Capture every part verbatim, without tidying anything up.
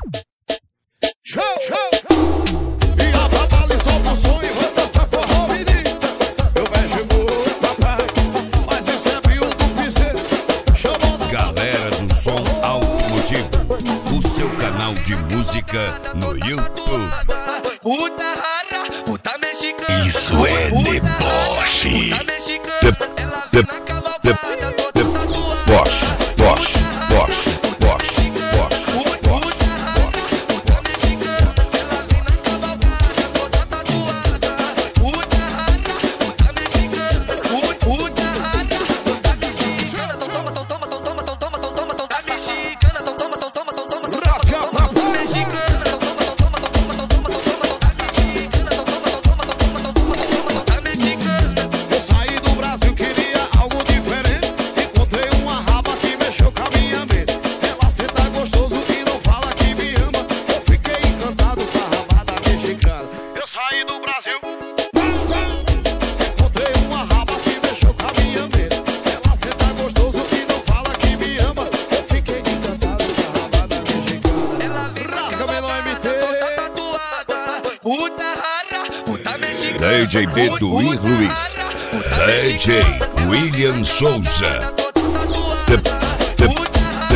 Show, show. E a babala solta o som e vai dançar forró, menina. Eu vejo muito, papai, mas isso é viu do piseiro. Chamou da Galera do Som Automotivo, o seu canal de música no YouTube. Puta rara, puta mexicana. Isso é deboche. Puta mexicana. Ela De- vem na cavalgada, toda tatuada. Boche, boche, boche, boche, boche, Puta rara, puta mexicana. Ela vem na cavalgada, toda tatuada. Puta rara, puta mexicana. Puta rara, puta mexicana. Tão toma, tão toma, tão toma, tão toma, tão toma, tão toma mexicana. Tão toma, tão toma, tão toma, tão toma, tão toma, tão mexicana. Tão toma, tão toma, tão toma, tão toma, tão toma, tão mexicana. Tão toma, tão toma, tão toma, tão toma, tão toma, tão mexicana. Eu saí do Brasil, queria algo diferente. Encontrei uma raba que mexeu com a minha mente. Ela senta gostoso e não fala que me ama. Eu fiquei encantado com a rabada mexicana. Eu saí do Brasil, encontrei uma raba que mexeu com a minha mente. Ela senta gostoso e não fala que me ama. Eu fiquei encantado com a rabada mexicana. Ela vem na Rasga-me no M T. toda tatuada. Puta rara, puta mexicana. D J Beto e Luiz. D J William Souza. De- de- de-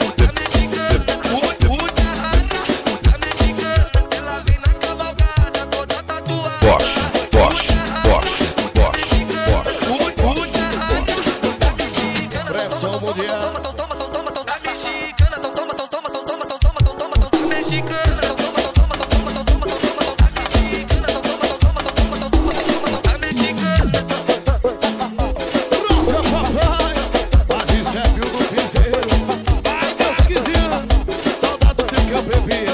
Boche, boche, boche, boche, boche, boche. Pressão mundial. Rasga, papai, mas isso é viu do piseiro. Vai, Deus quiser, saudade do tempo que eu bebia.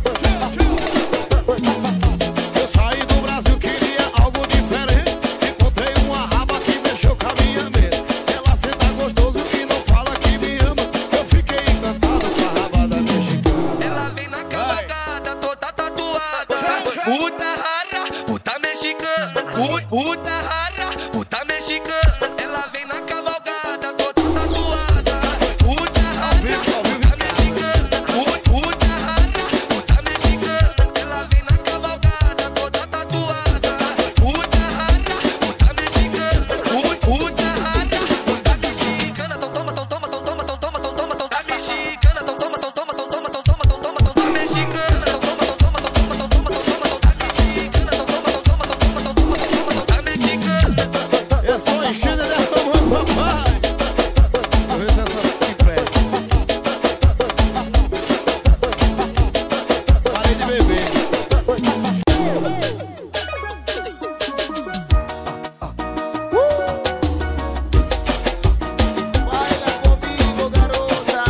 Eu saí do Brasil, queria algo diferente. Encontrei uma raba que mexeu com a minha mente. Ela senta gostoso e não fala que me ama. Eu fiquei encantado com a rabada mexicana. Ela vem na cavalgada, toda tatuada. Puta rara, puta mexicana. Pu- Puta rara, puta mexicana. Ela vem na cavalgada, toda tatuada. Puta rara, puta mexicana. Pu- Puta rara, puta mexicana. Ela vem na cavalgada, toda tatuada. Puta rara, puta mexicana. Pu- Puta rara, puta mexicana. Tão toma, tão toma, tão toma, tão toma, tão toma, tão toma mexicana. Tão toma, tão toma, tão toma, tão toma, tão toma, tão toma mexicana. Tão toma, tão toma, tão toma, tão toma, tão toma, tão toma mexicana. Tão toma, tão toma, tão toma, tão toma, tão toma, tão toma mexicana. É só enchendo dessa mão, papai. Deixa eu ver se essa aqui presta. Parei de beber. Baila comigo, garota.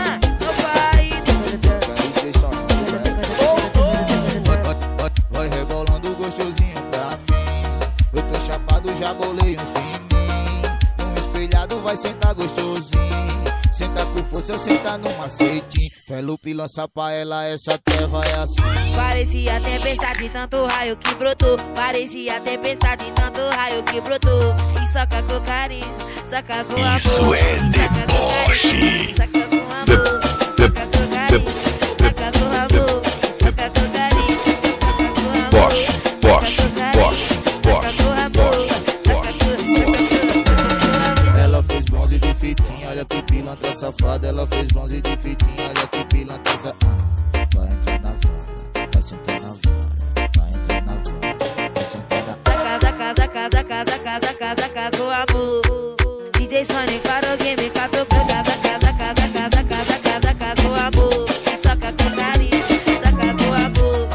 Vai rebolando gostosinho pra mim. Eu tô chapado, já bolei um fininho. Um espelhado vai sentar gostosinho. Senta com força, eu sentar no macete. Felupe lança pra ela, essa treva é assim. Parecia tempestade, tanto raio que brotou. Parecia tempestade, tanto raio que brotou. E soca com carinho, soca com amor. Isso é Soca com deboche. carinho, soca com amor. Soca com carinho, soca com amor. Soca com carinho, soca com amor. Boche, boche, Soca com carinho, boche, soca boche, com amor. boche, Soca com- boche. soca com- soca com amor. Ela fez bronze de fitinha, olha que pilantra safada. Ela fez bronze de fitinha, olha que pilantra safada. Vai entrar na vara, vai sentar na vara. Vai entrar na vara, vai sentar na Zaca, zaca, zaca, zaca, zaca, zaca, zaca com amor. D J Sonic parou game, catucou. Zaca, zaca, zaca, zaca, zaca, zaca, zaca com amor. Soca com carinho, soca com amor.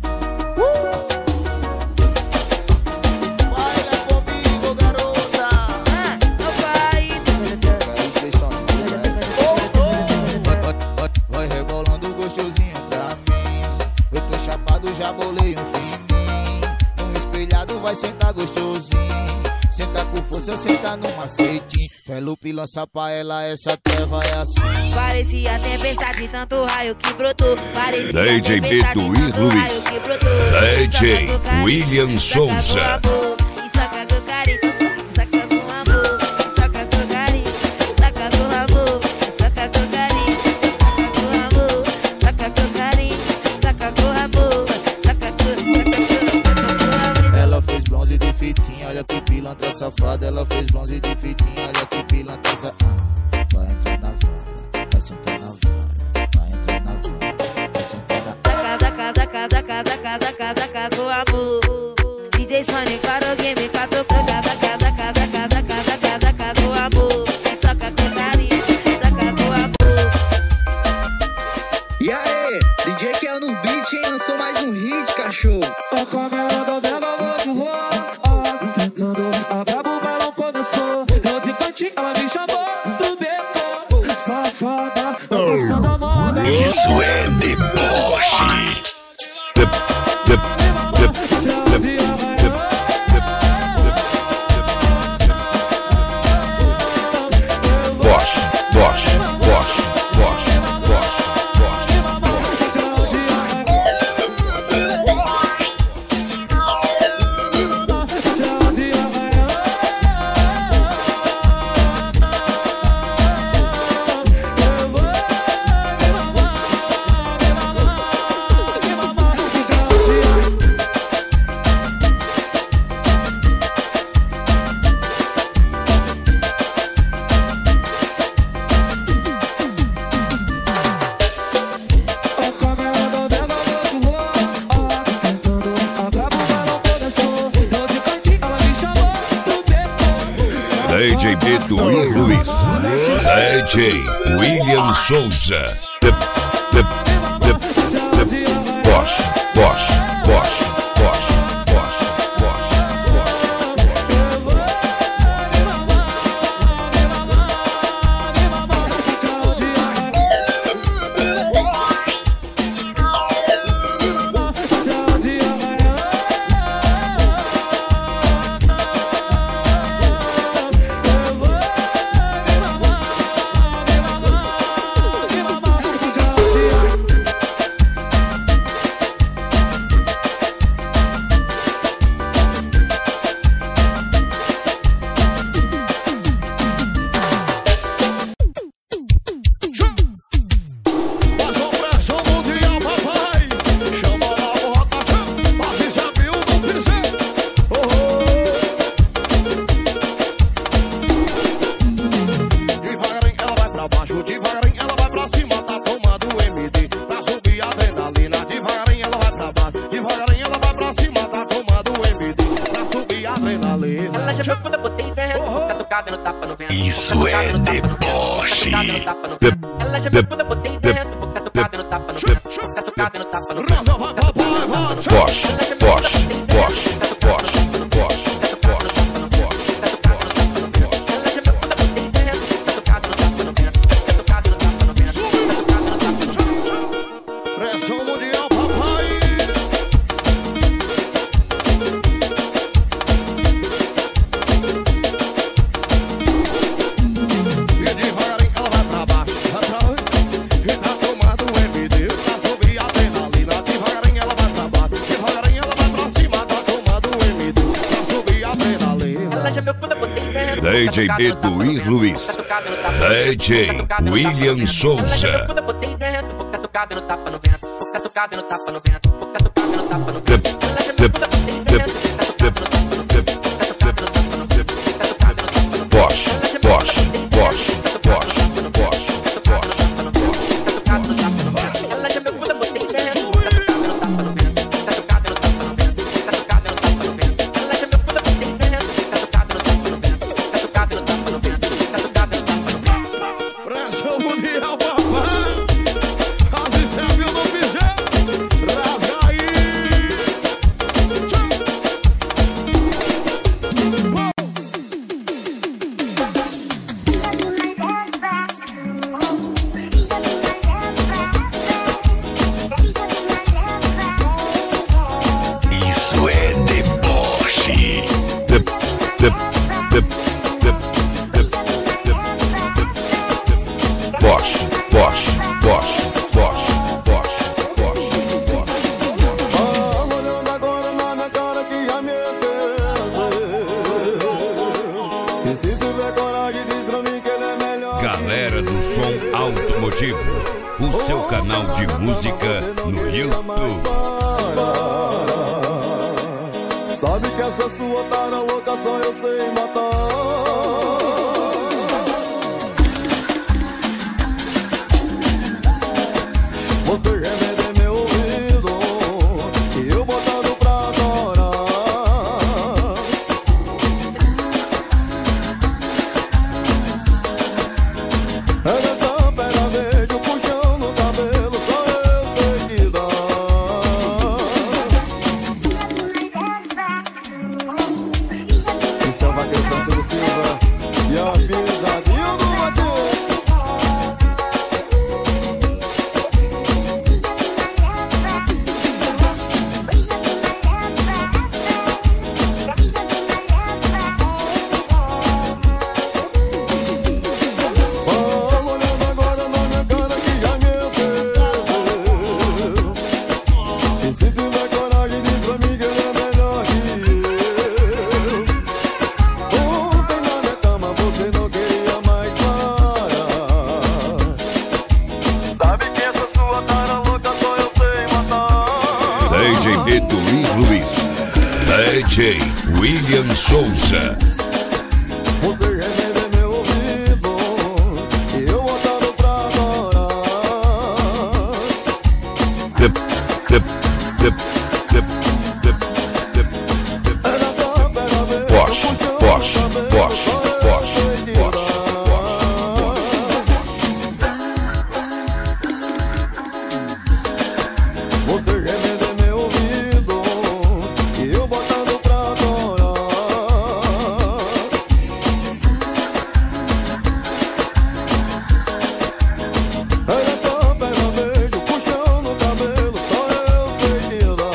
Baila comigo, garota. Ah, não vai. Aí vocês são. Vai, vai, vai, vai rebolando gostosinho pra mim. Eu tô chapado, já bolei um fininho. Um espelhado vai sentar gostosinho. Senta com força, eu sentar no macete. Felupe lança pra ela, essa treva é assim. Parecia tempestade, tanto raio que brotou. Parecia D J tempestade, Beto e tanto Luiz. raio que brotou. D J Soca com carinho, William soca com Souza. amor. E soca com carinho, soca com amor. Soca com carinho, soca com amor. Soca com carinho, soca com amor. Soca com carinho. casa, casa, casa, casa, casa com amor. D J Sonic para o game, catucando casa, casa, casa, casa, casa, casa, casa com amor. Soca com carinho, soca com amor. E aí, D J que é no beat, hein? Lançou mais um hit, cachorro. A câmera tá vendo a luz do rosto, tentando a brabo, balão começou. Eu de cantinho, ela me chamou do beco. Safada, eu passando a moda. Isso é deboche. Bosch, Bosch, Bosch, Bosch, Bosch, Bosch. D J Beto e Luiz, D J William Souza, de, de, de, de, Bosch, Bosch, Bosch, Bosch, Bosch, Bosch, Isso é deboche. De, de, de, Bosch, Bosch, Bosch, Bosch, Bosch, Pressão mundial, papai. E devagarinho ela vai pra baixo, vai pra onde? E tá tomando um M D pra subir a adrenalina. Devagarinho ela vai pra baixo, devagarinho ela vai pra cima. Tá tomando um M D pra subir a adrenalina. D J Beto e Luiz, D J William Souza, de, de, de, Bosch, Bosch, Bosch, Bosch, Bosch, Bosch. Pressão mundial, papai. Assim serve o novo jeito. Rasga aí. Isso é deboche. De, de, de, de, de, de, de. Bosch, Bosch, Bosch, Bosch, Bosch, Bosch, Bosch. Olhando agora na minha cara que já me esqueceu. E se tiver coragem, diz pra mim que ele é melhor. Galera do Som Automotivo, o seu canal de música no YouTube. Sabe que essa sua tara louca só eu sei matar. Você remede meu ouvido. D J Beto e Luiz. D J William Souza. Você remede meu ouvido e eu voltando pra adorar. Dip, dip, dip, dip, dip, dip, dip. Posh, posh, posh, posh, posh. Você remede meu ouvido e eu botando pra adorar. Ela só pega beijo, puxão no cabelo, só eu sei te dar.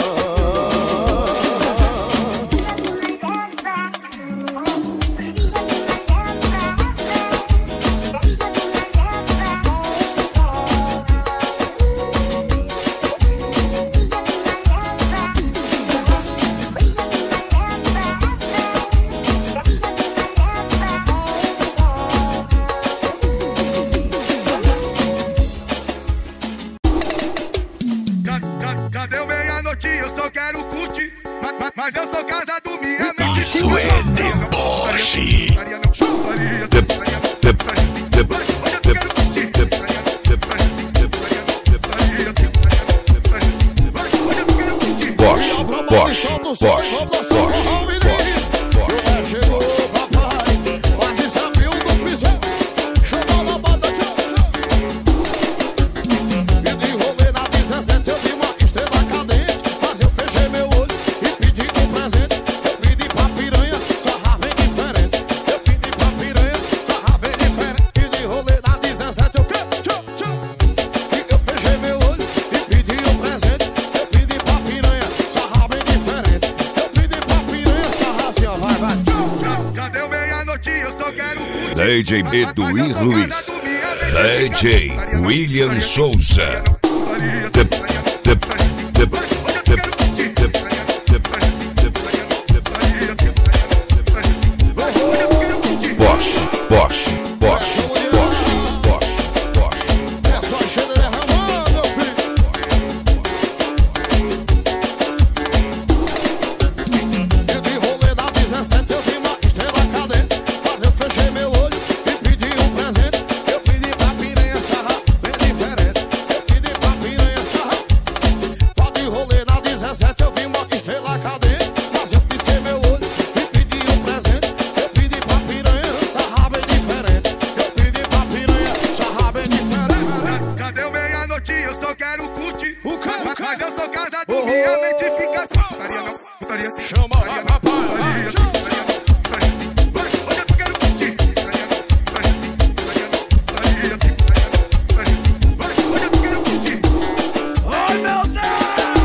Já, já, já deu meia-noite, eu só quero curtir. Mas, mas, mas eu sou casado, minha mente. Isso é deboche. Dip, dip, dip, dip, dip, dip. Posh, posh, posh, posh, posh, posh, Chegou posh. o papai, quase saiu do prisão. Chamou na banda, tchau, tchau. E de rolê na dezessete eu vi uma estrela cadente. Mas eu fechei meu olho e pedi um presente. Eu pedi pra piranha, sarra bem diferente. Eu pedi pra piranha, sarra bem diferente. E de rolê na dezessete eu quero, tchau, tchau. E eu fechei meu olho e pedi um presente. Eu pedi pra piranha, sarra bem diferente. Eu pedi pra piranha, sarra assim, ó, vai, vai. Já, já deu meia-noite, eu só quero curtir. D J Beto e Luiz. D J William Souza. Dip, dip, dip, dip, dip, dip, dip, dip. Posh, posh, posh, posh, posh, posh. É só encher derramando, meu filho. Eu de rolê da dezessete, eu vi uma estrela cadente. Mas eu fechei meu olho e pedi um presente. Eu pedi pra piranha sarra bem diferente. Eu pedi pra piranha sarra. Lá de rolê da dezessete, eu vi uma estrela cadente. Mas eu pisquei meu olho e pedi um presente. Eu pedi pra piranha sarra bem diferente. Eu pedi pra piranha sarra bem diferente. Já, já deu meia-noite, eu só quero curtir. O quê? Mas, mas eu sou casado, Oh, minha oh. mente fica assim. Putaria não, putaria sim. Chama, Putaria não, rapaz, putaria vai, sim, putaria não, putaria sim. Vai, hoje eu só quero curtir. Putaria não, putaria sim, putaria não, putaria sim, putaria não, putaria sim. Vai, hoje eu só quero curtir. Ai, meu Deus!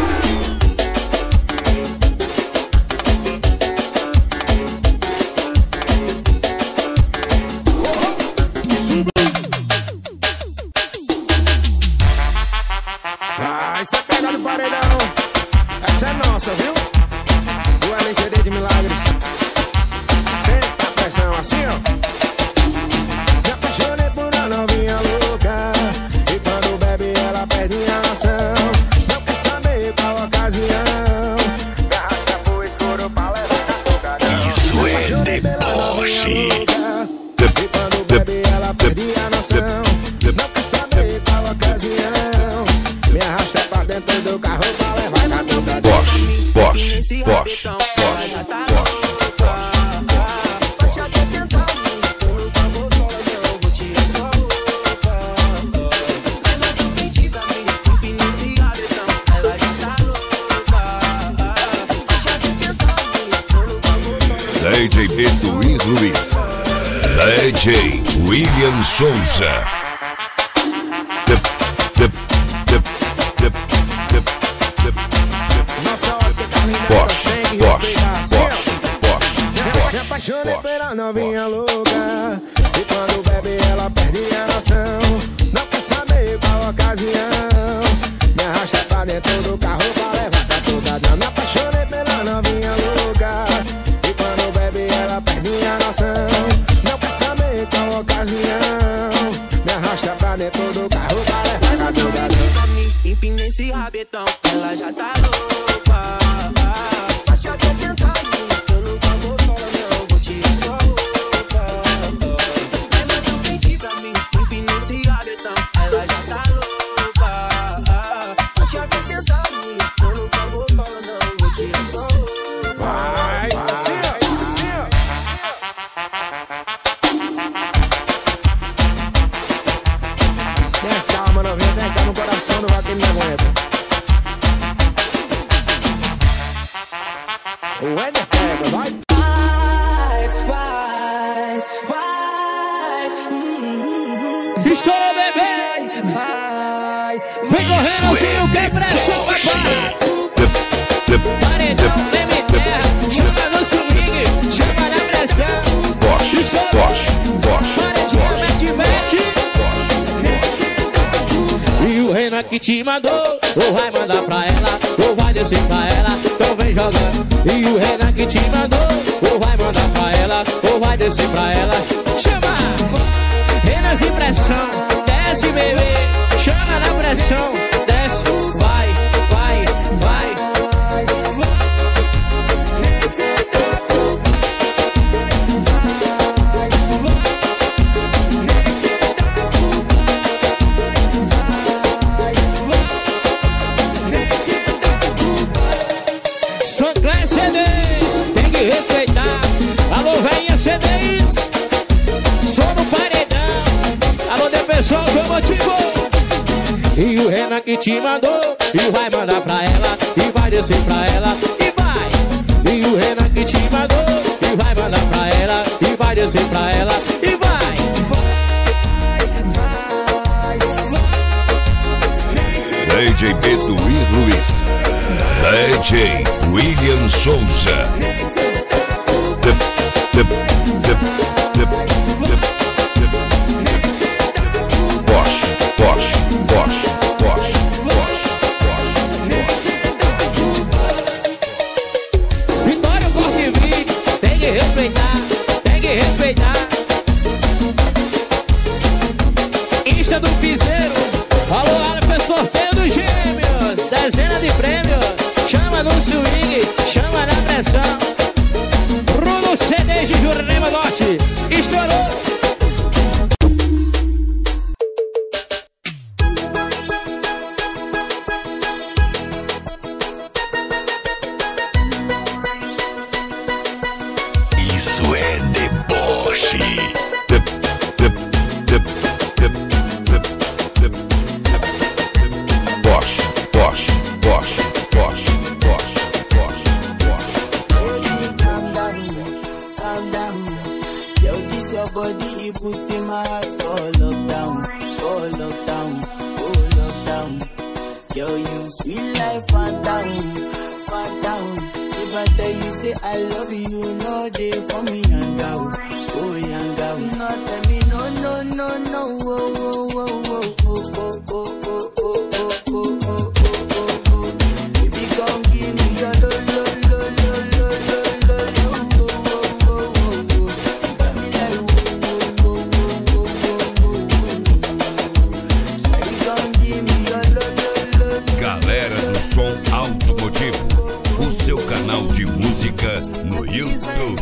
Ah, isso é pega do paredão. Essa é nossa, viu? O L C D de Milagres. Senta a pressão assim, ó. Me apaixonei por uma novinha louca. E quando bebe ela perde a noção. Não quer saber qual ocasião. Garrafa pro escuro pra levar na boca. Isso é deboche. E quando bebe ela perde a noção. Não quer saber qual ocasião. Me arrasta pra dentro do carro pra levar na boca. Posh, posh, posh, posh, posh, posh. Faixa até sentar no tambor, eu vou tirar sua roupa. Ela tá perdida, meio que iniciada, então ela já tá louca. Faixa até sentar no tambor. D J Beto e Luiz. D J William Souza. Dip, dip, dip, dip, dip, dip, dip. Nossa, olha que tá linda, Posh, consegue posh, respeitar assim, posh, posh, ó. Me posh, apaixonei posh, pela novinha posh. louca. E quando bebe ela perde a noção. Não quer saber qual ocasião. Me arrasta pra dentro do carro pra levar pra toda dama. Me apaixonei pela novinha louca. E quando bebe ela perde a noção. Não quer saber qual ocasião. Me arrasta pra dentro do carro pra levar pra toda dama. empina esse rabetão, ela já tá louca. Faixa quer sentar em mim, eu nunca vou falar não, vou tirar sua roupa. Vai mais um pente pra mim, empina esse rabetão, ela já tá louca. Faixa quer sentar em mim, eu nunca vou falar não, vou tirar sua roupa. Vai, vai, Vem cá, mano, vem, vem cá no coração do vaqueiro me aguenta. O Éder pega, vai. Estoura, bebê! Vem correndo assim, o que é pressão, papai! Paredão, leme terra, chama no swing, chama na pressão. Bosch, Bosch, Bosch, Paredinha, mete, mete. E o Renan que te mandou, ou vai mandar pra ela, ou vai descer pra ela, então vem jogando. E o Renan que te mandou, ou vai mandar pra ela, ou vai descer pra ela. Chama! Renan sem pressão, desce bebê, chama na pressão, desce, vai, vai, vai. Sancler C Ds, tem que respeitar. Alô, velhinha C Ds, sou no paredão. Alô, de pessoal automotivo. E o Renan que te mandou, e vai mandar pra ela, e vai descer pra ela, e vai. E o Renan que te mandou, e vai mandar pra ela, e vai descer pra ela, e vai. D J Beduí Luiz, D J William Souza. Dip, dip, dip, dip, dip, dip. Bosch, Bosch, Bosch, Bosch, Bosch, Bosch. Vitória Corte Beats, tem que respeitar, tem que respeitar. Insta do Piseiro, alô, Alfa, sorteio dos gêmeos, dezena de prêmios. Chama no swing, chama na pressão. Bruno C D de Jurema Norte, estourou. Isso é deboche. Dip, dip, dip, dip, dip, dip, dip. Bosch, Bosch, Bosch, Bosch, Bosch, Bosch, Bosch. Baby, calm down, calm down. Yo, this your body, it puts in my heart for lockdown, for lockdown, for lockdown. Yo, you sweet life, phantom, phantom. If I tell you say I love you, no day for me, young girl, oh young girl. No tell me no, no, no, no, oh, oh, oh, oh, oh, oh, oh, oh, oh, oh, oh, oh, oh. Baby, come give me your lo, lo, lo, lo, lo, lo, lo, lo, oh, oh, oh, oh, oh. You got me like oh, oh, oh, oh, oh, oh, oh. Shawty, come give me your lo, lo, lo, lo. Galera do Som Automotivo, o seu canal de música no YouTube.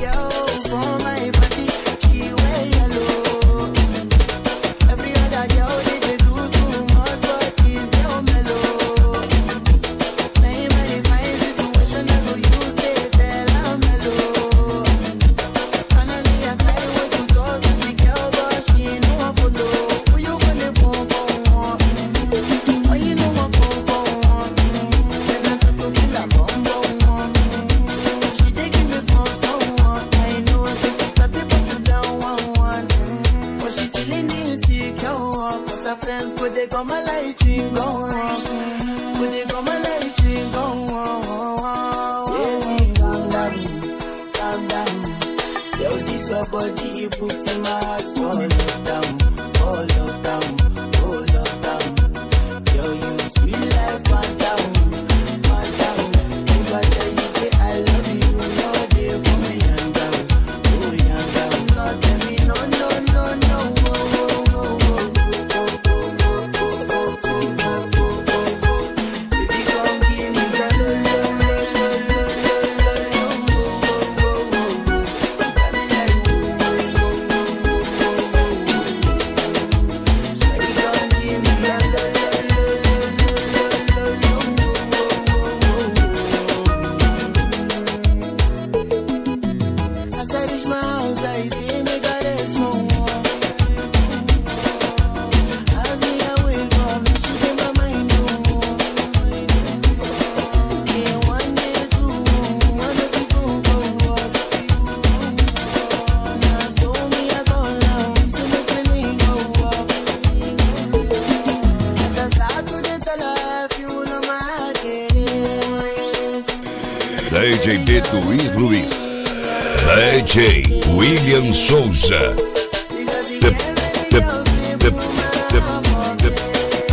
D J Beto e Luiz. D J William Souza. Tip, tip, tip, tip, tip, tip.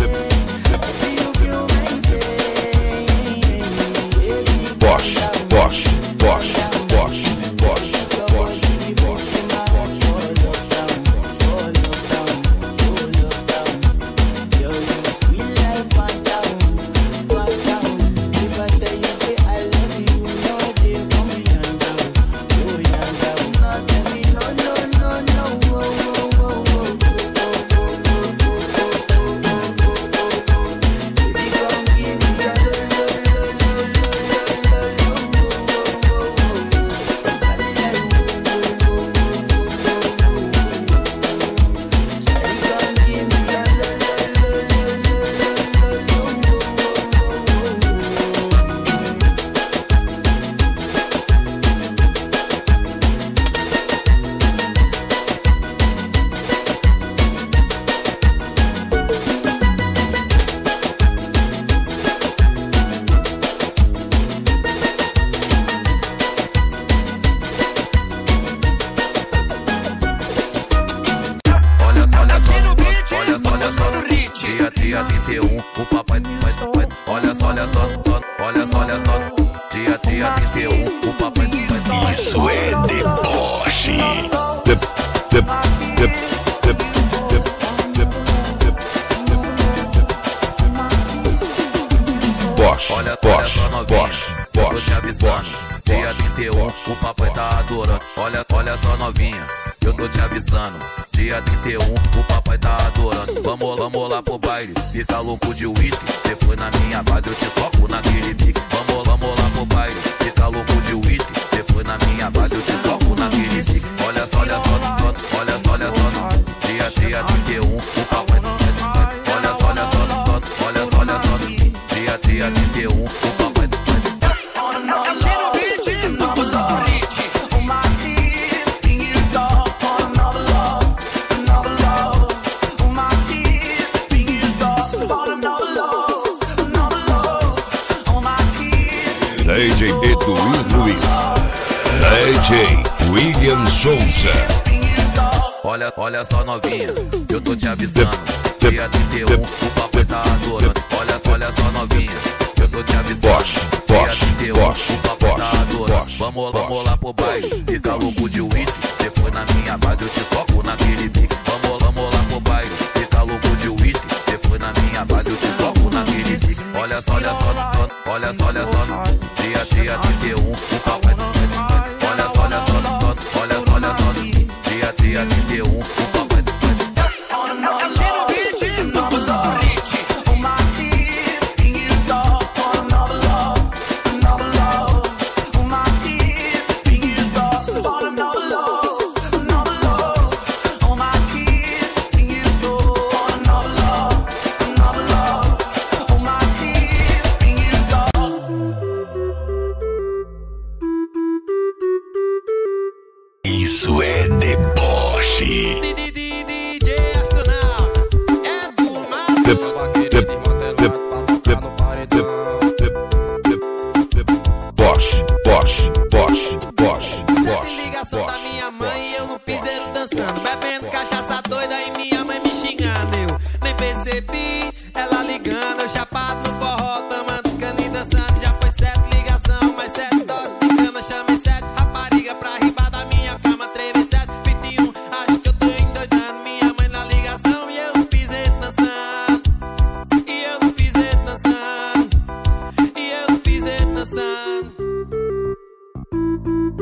Bosch, Bosch, Bosch, Bosch, Bosch, Bosch, Bosch. Dia, dia trinta e um, o papai vai, vai. Olha só, olha só, só, olha só, olha só. Dia, dia trinta e um, o papai vai, vai. Isso é deboche. Tip, tip, tip, tip, tip, tip, tip, tip. Bosch, Olha, Bosch, olha só novinha, Bosch, eu tô Bosch, te avisando. Bosch, Dia Bosch, trinta e um, Bosch, o papai tá adorando. Olha, olha só novinha, eu tô te avisando. Dia trinta e um, o papai tá adorando. Vamos, vamos lá pro baile, fica louco de uísque. Depois na minha base eu te soco naquele pique. Vamos, vamos lá pro baile, fica louco de uísque. Depois na minha base eu te soco naquele pique. Olha só, olha só, só, olha só, olha só. Dia, dia trinta e um, o papai vai. Olha só, olha só, só, olha só, olha só. Dia, dia trinta e um, o papai vai. D J Beto e Luiz. D J William Souza. Olha, olha só novinha, eu tô te avisando. Dia trinta e um, o papai tá adorando. Olha, olha só novinha, eu tô te avisando. Bosch, Bosch, Dia trinta e um, Bosch, o papai tá Bosch, adorando. Bosch, Vamos, Bosch. vamos lá pro baile, fica louco de uísque. Depois na minha base eu te soco naquele pique. Vamos, vamos lá pro baile, fica louco de uísque. Depois na minha base eu te soco naquele pique. Olha só, olha só, só, olha só, olha só. Dia, dia trinta e um, o papai vai. Olha só, olha só, só, olha só, olha só. Dia, dia trinta e um, o papai vai. Isso é deboche. Tip, tip, tip, tip, tip, tip, tip, tip. Bosch, Bosch, Bosch, Bosch, Bosch, Ligação da Bosch, minha mãe Bosch, e eu no Bosch, piseiro dançando, Bosch, bebendo Bosch. cachaça doida e minha mãe me xingando. Eu nem percebi ela ligando, eu chapado no forró, tomando cana e dançando. Já foi sete ligação, mais sete doses de cana. Chamei sete rapariga pra ribar da minha cama. Trevei sete, vinte e um, acho que eu tô endoidando. Minha mãe na ligação e eu no piseiro dançando. E eu no piseiro dançando. E eu no piseiro dançando.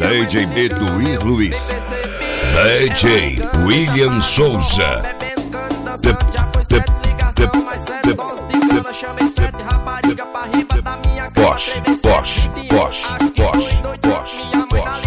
D J Beto e Luiz. D J William Souza. Tip, tip, tip, tip, tip, Posh, posh, posh, posh, posh, posh,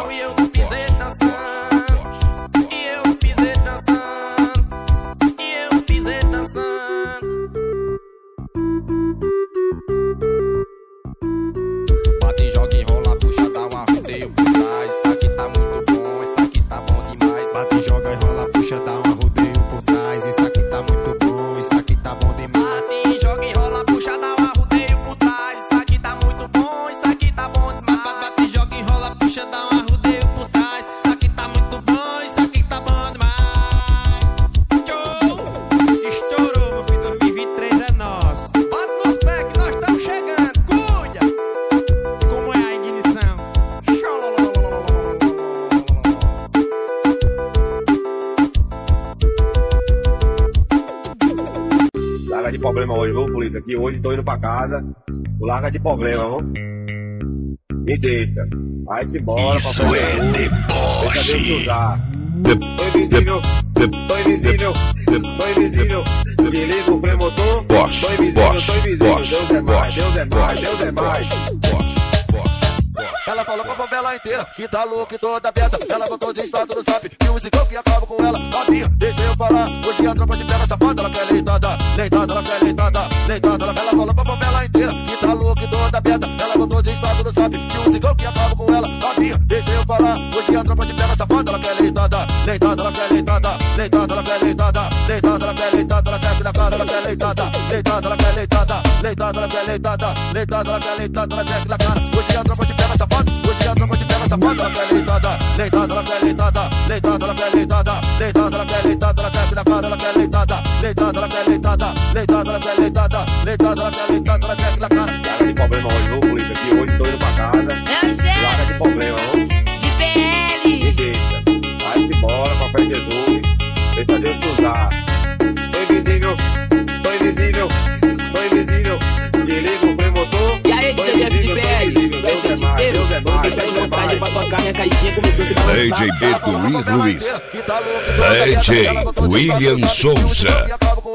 Bate, joga, enrola, puxa, dá um arrodeio por trás. Isso aqui tá muito bom, isso aqui tá bom demais. Bate, joga, enrola, puxa, dá um arrodeio por trás. Isso aqui tá muito bom, isso aqui tá bom demais. Bate, joga, enrola, puxa, dá um arrodeio por trás. Isso aqui tá muito bom, isso aqui tá bom demais. Bate, joga, enrola, puxa, dá um arrodeio por trás. Isso aqui tá muito bom, isso aqui tá bom demais. Show! Estourou, meu filho, dois mil e vinte e três é nosso. Bate nos pés que nós estamos chegando, cuida! Como é a ignição? Larga de problema hoje, viu, polícia? Aqui hoje tô indo pra casa. Larga de problema, viu? Me deixa. Vai-te embora. Isso é deboche. Deixa Deus usar. Tô invisível, tô invisível, tô invisível. Te liga o premotor. Posh, Tô invisível, posh, tô invisível. posh, Deus é mais, posh, Deus é mais, Deus é mais. Ela falou com a favela inteira que tá louca e toda aberta. Ela botou de estado no zap e o ciclo que acaba com ela. Novinha, deixa eu falar. Hoje a tropa te pega safada. Ela quer leitada, leitada, ela quer leitada, leitada. Ela falou com a favela inteira que tá louca e toda aberta. Ela botou de estado no zap e o ciclo que acaba com ela. Novinha, deixa eu falar. Hoje a tropa te pega safada. Ela quer leitada, leitada, ela quer leitada, leitada, ela quer leitada, leitada, ela quer leitada. Ela quer na cara, ela quer leitada, leitada, ela quer leitada, leitada, ela quer leitada, leitada, ela quer leitada. Ela quer na cara. Hoje a tropa te pega safada. Hoje a tropa te pega safada, ela quer leitada, leitada, ela quer leitada, leitada, ela quer leitada, leitada, ela quer leitada, ela quer na cara, ela quer leitada, leitada, ela quer leitada, leitada, ela quer leitada, leitada, ela quer leitada, ela quer na cara. Larga de problema hoje, viu, polícia? Aqui hoje tô indo pra casa. Larga de problema, viu? De P L. Me deixa. Vai-te embora, papai Jesus. Deixa Deus te usar. Tô invisível, tô invisível, tô invisível. Te liga o premotor. E aí, D J Jeff de P L, tu é feiticeiro? Eu tô de vontade pra tocar, minha caixinha começou a se balançar. D J Beto e Luiz. D J William Souza.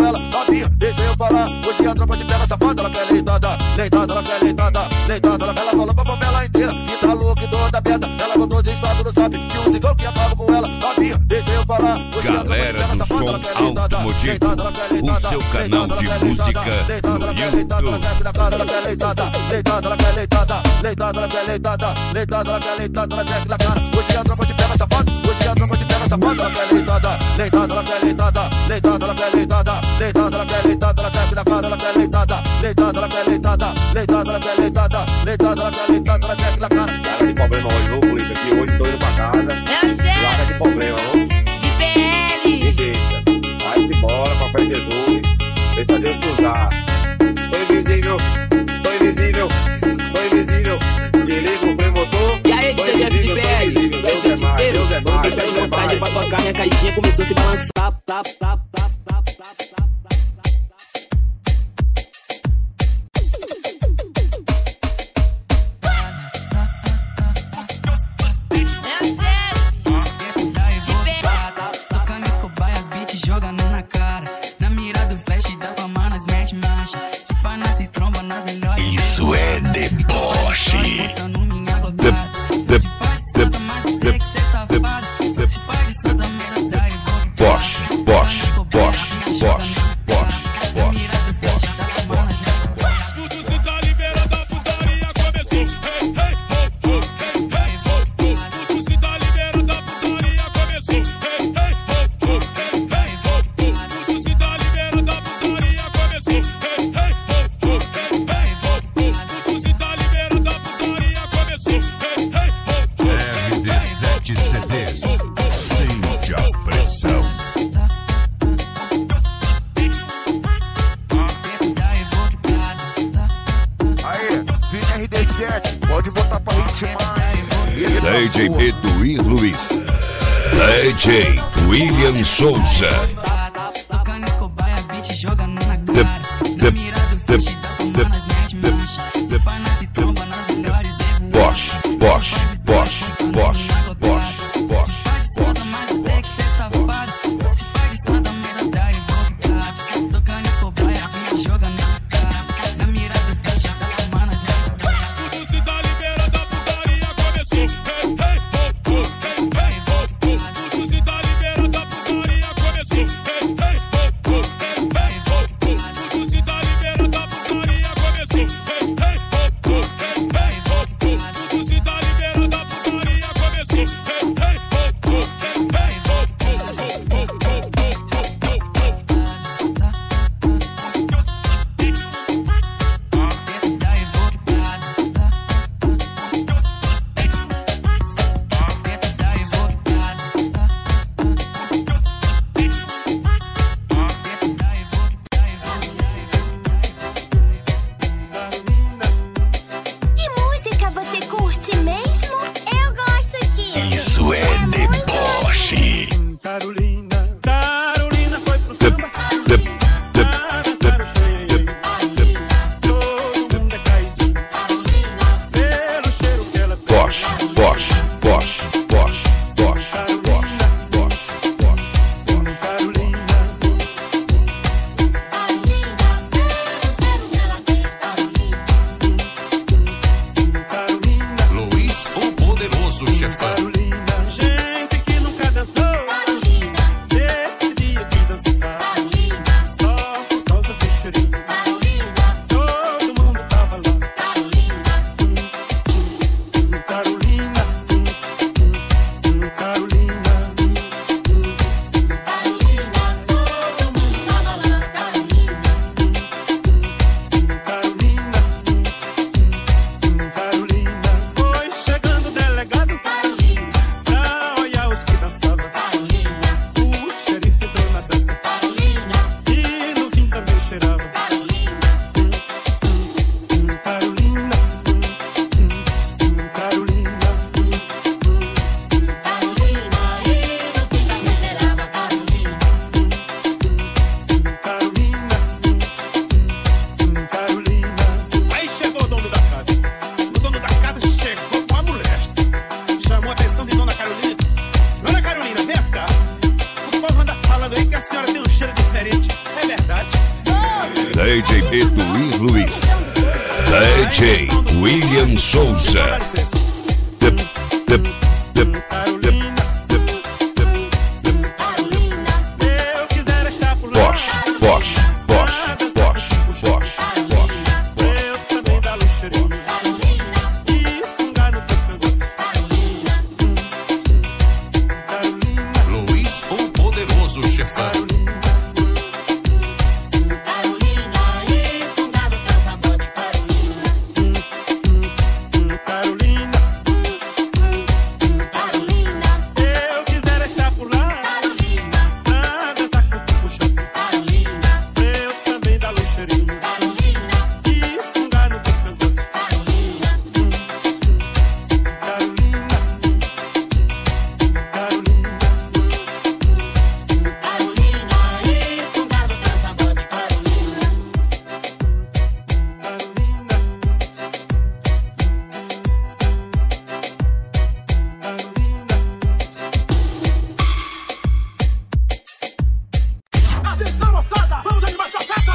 Deixa eu falar, hoje a tropa te pega safada. Ela quer leitada, leitada, ela quer leitada, leitada. Ela falou pra favela inteira que tá louca e toda aberta. Ela botou de estado no zap que o ciclo que acaba com ela. Novinha, deixa eu falar. Galera do som automotivo, o seu canal de música no YouTube. Ela quer leitada, leitada, ela quer leitada, leitada, ela quer leitada, leitada, ela quer leitada, ela quer na cara. Hoje a tropa te pega safada, hoje a tropa te pega safada. Ela quer leitada, leitada, ela quer leitada, leitada, ela quer leitada, leitada, ela quer leitada, ela quer na cara, ela quer leitada, leitada, ela quer leitada, leitada, ela quer leitada, leitada, ela quer leitada, ela quer na cara. Larga de problema hoje, viu, polícia? Aqui hoje tô indo pra casa. Larga de problema, viu? De P L. Me deixa. Vai-te embora, papai Jesus. Deixa Deus te usar. Tô invisível, tô invisível, tô invisível. Te liga o premotor. E aí, D J Jeff de P L, tu é feiticeiro? Eu tô de vontade pra tocar, minha caixinha começou a se balançar. Tap, tap, tap, tap, tap, tap, tap. Tocando escobar as beats jogando na cara. Na mira do flash da fama nós mete marcha. Se pá nós se tromba nas melhores. Isso é deboche. Botando minha gogada. Se faz de santa, mas eu sei que cê é safado. Se faz de santa, menos sai e vou. Posh, posh, posh, posh, posh, Na mira do flash da fama nós Tudo se tá liberando, a putaria começou. Hey, hey, ho, ho, hey, hey, ho, ho. Tudo se tá liberando, a putaria começou. Hey, hey, ho, ho, hey, hey, ho, ho. Tudo se tá liberando, a putaria começou. Hey, hey, ho, ho, hey, hey, ho, ho. Tudo se tá liberando, a putaria começou. Hey, hey, ho, ho, R D sete C Ds. Sente a pressão. Aí, Vini R D sete, pode botar pra ritmar. D J Beto e Luiz. D J William Souza. Tocando escobar as beats jogando na Tip, cara. Na tip, mira do flash tip, da fama tip, nós mete tip, marcha. Se tip, pá nós se tromba nas melhores. Posh, posh, posh, posh. Edu e Luiz. D J William Souza. Tip, tip, tip, tip, tip, tip, Eu quiser estar por lá. Bosch, Bosch, Bosch, Bosch, Bosch, Bosch, Eu também da luxuria. E fungar no teu cangote. Carolina, Luiz, o poderoso chefão. Carolina, eu quiser estar por lá. Pra dançar com o puxão. Eu também da luxuria. E fungar no teu cangote. Carolina, Carolina. Atenção, moçada! Vamos animar essa festa!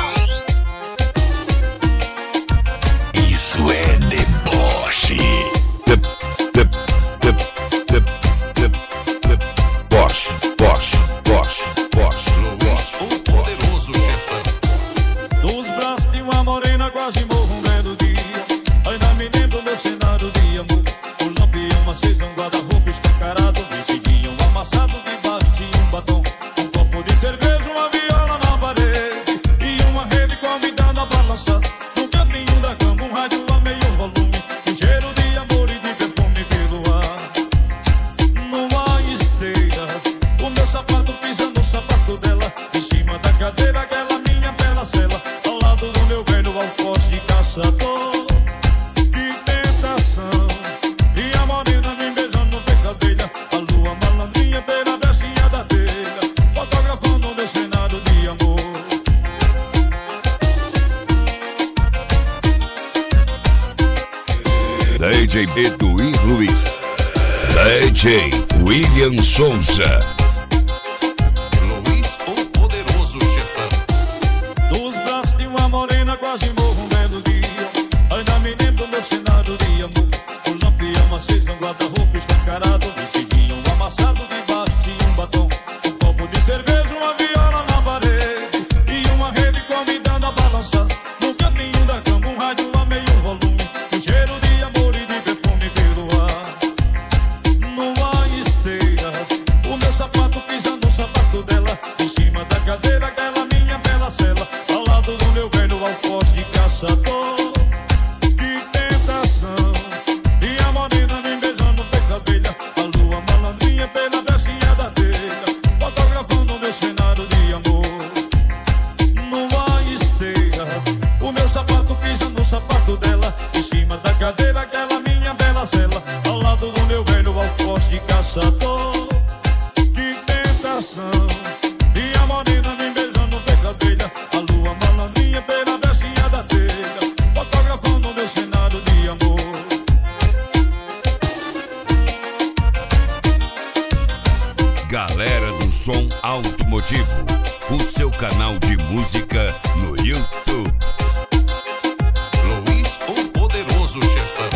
Isso é deboche. Tip, tip, tip, tip, tip, tip. Bosch, Bosch, Bosch, Bosch, Luiz, o poderoso chefão. Nos braços de uma morena quase morro um belo dia. Ainda me lembro meu cenário de amor. O lampião aceso, um guarda-roupa escancarado, vestidinho amassado debaixo de um batom. Um copo de cerveja, uma viola na parede e uma rede convidando a balançar. No cantinho da cama um rádio a meio volume, um cheiro de amor e de perfume pelo ar. Numa esteira, o meu sapato pisando no sapato dela, em cima da cadeira aquela minha bela cela, ao lado do meu velho alforje caçador. Que tentação! E a morena me beijando no peito da abelha, a lua malandrinha pela brecinha da telha, fotografando meu cenário de amor. D J Edu e Luiz. D J William Souza. Luiz, o poderoso chefão. Dos braços de uma morena quase morro um belo dia. Ainda me lembro meu cenário de amor. O lampião aceso, um guarda-roupa escancarado, vestidinho amassado debaixo de um batom. Um copo de cerveja, uma viola na parede e uma rede convidando a balançar. No cantinho da cama um rádio a meio volume, um cheiro de amor e de perfume pelo ar. Numa esteira, o meu sapato pisando no sapato dela, em cima da cadeira aquela minha bela cela, ao lado do meu velho alforje caçador. Que tentação! E a morena me beijando no peito da abelha, a lua malandrinha pela brecinha da telha, fotografando meu cenário de amor. Numa esteira, o meu sapato pisando no sapato dela, em cima da cadeira aquela minha bela cela, ao lado do meu velho alforje caçador. Que tentação! E a morena me beijando no peito da abelha, a lua malandrinha pela brecinha da telha, fotografando meu cenário de amor. Galera do Som Automotivo, o seu canal de música no YouTube. Luiz, o poderoso chefão.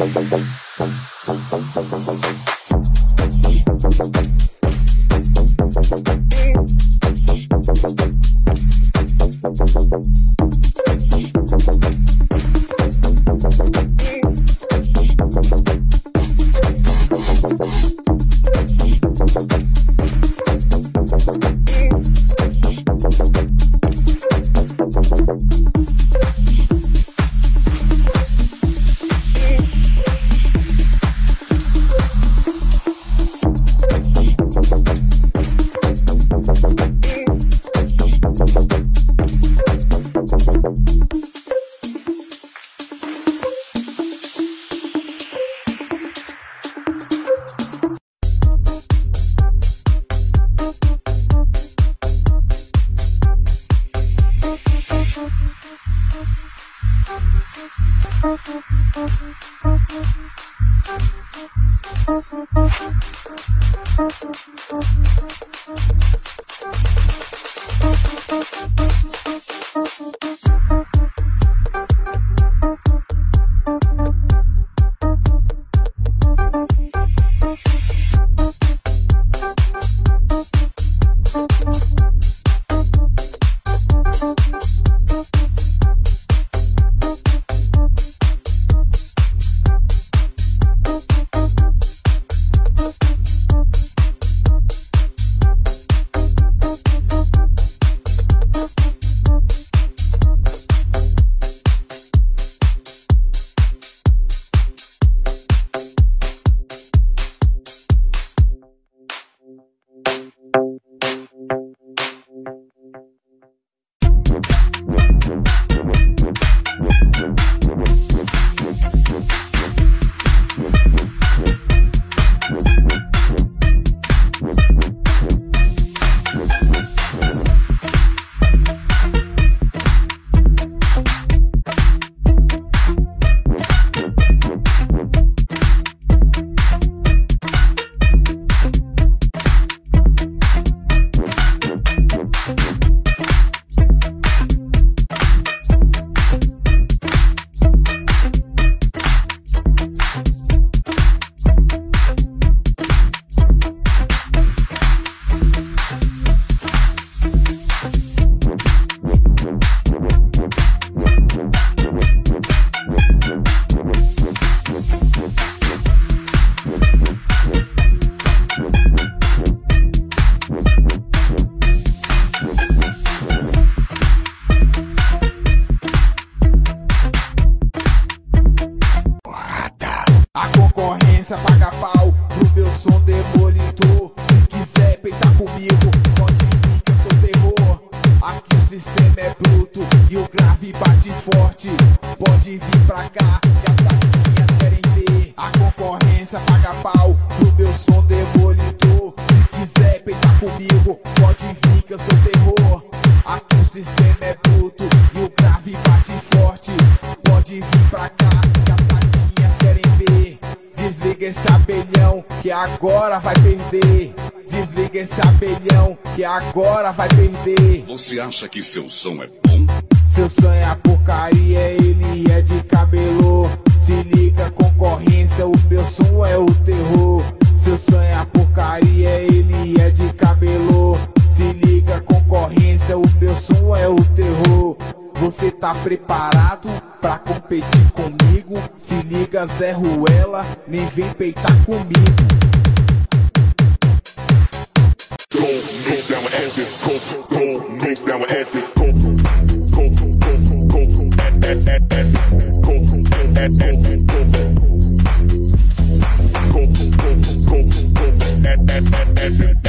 concorrência paga pau pro meu som demolitor. Se quiser peitar comigo, pode vir que eu sou terror. Aqui o sistema é bruto e o grave bate forte. Pode vir pra cá que as gatinhas querem ver. A concorrência paga pau pro meu som demolitor. Se quiser peitar comigo, pode vir que eu sou terror. Aqui o sistema é bruto e o grave bate forte. Pode vir pra cá que as gatinhas querem ver. Desliga esse abelhão que agora vai perder. Desliga esse abelhão que agora vai perder. Você acha que seu som é bom? Seu som é a porcaria, ele é de camelô. Se liga concorrência, o meu som é o terror. Seu som é a porcaria, ele é de camelô. Se liga concorrência, o meu som é o terror. Você tá preparado pra competir comigo? Se liga Zé Ruela, nem vem peitar comigo. Mix down with acid, cold, cold, mix down with acid, cold, cold, cold, cold, acid, cold, cold, cold, cold, acid,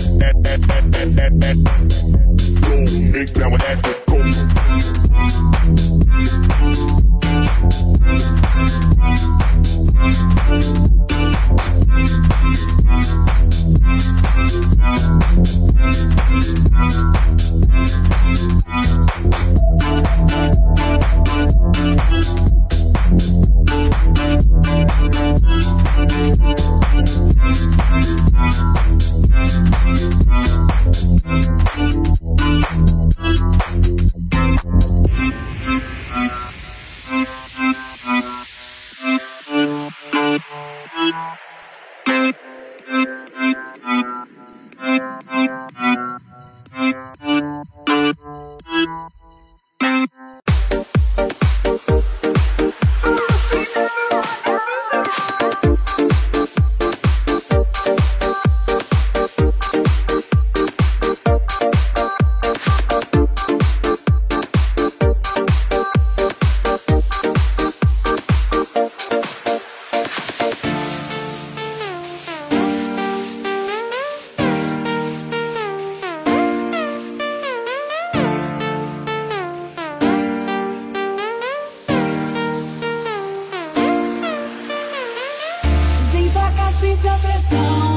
acid, cold, mix down with acid, cold. Vem pra cá, sente a pressão.